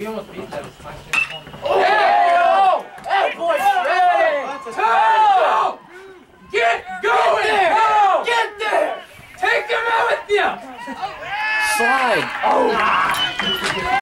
He almost beat that. Oh! Hey, boy! Hey! Get going! Get there! Take him out with you! Slide! Oh!